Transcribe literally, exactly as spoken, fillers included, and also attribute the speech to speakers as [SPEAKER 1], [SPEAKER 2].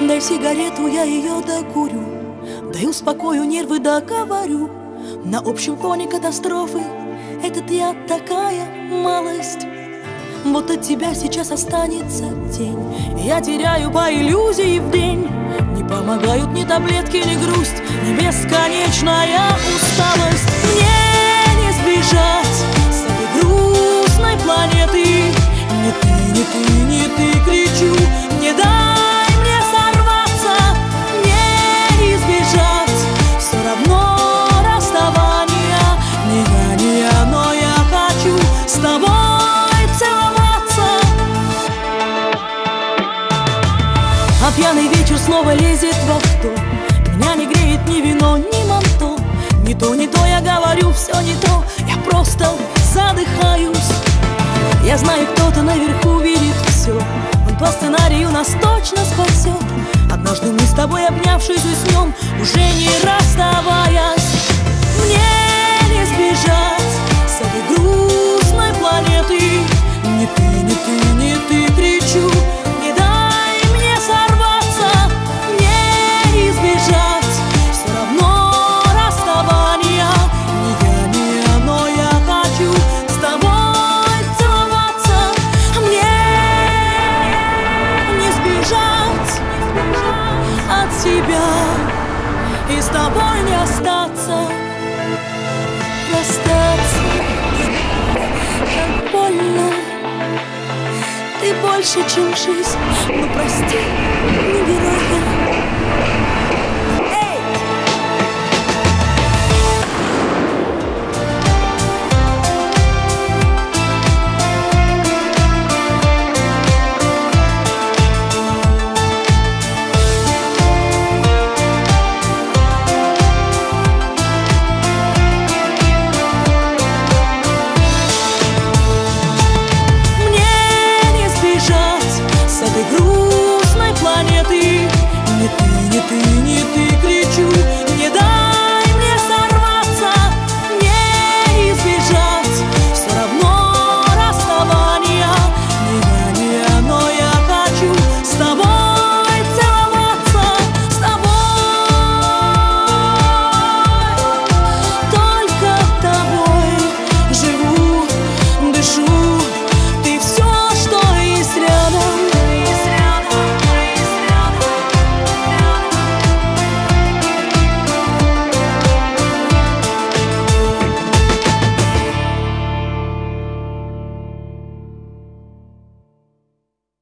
[SPEAKER 1] Дай сигарету, я ее докурю, дай успокою нервы, договорю. На общем фоне катастрофы этот я такая малость. Вот от тебя сейчас останется тень. Я теряю по иллюзии в день. Не помогают ни таблетки, ни грусть, ни бесконечная усталость. Мне не сбежать с этой грустной планеты. Не ты, не ты, не ты, кричу. Не дай мне сорваться, не избежать все равно расставания. Не я, не я, но я хочу с тобой целоваться. А пьяный вечер снова лезет в авто. Меня не греет ни вино, ни манто. Не то, не то, я говорю, все не то. Я просто задыхаюсь. Я знаю, кто-то наверху видит все. Он по сценарию нас точно спасет. Однажды мы с тобой, обнявшись, уснем, уже не расставаясь. Мне не сбежать с этой грустной планеты. Не ты, не ты, не ты, кричу. Не дай мне сорваться, не избежать все равно расставания. Не я, не я, но я хочу с тобой целоваться. Мне не сбежать от тебя и с тобой не остаться. Расстаться так больно. Ты больше, чем жизнь, ну прости, не герой я.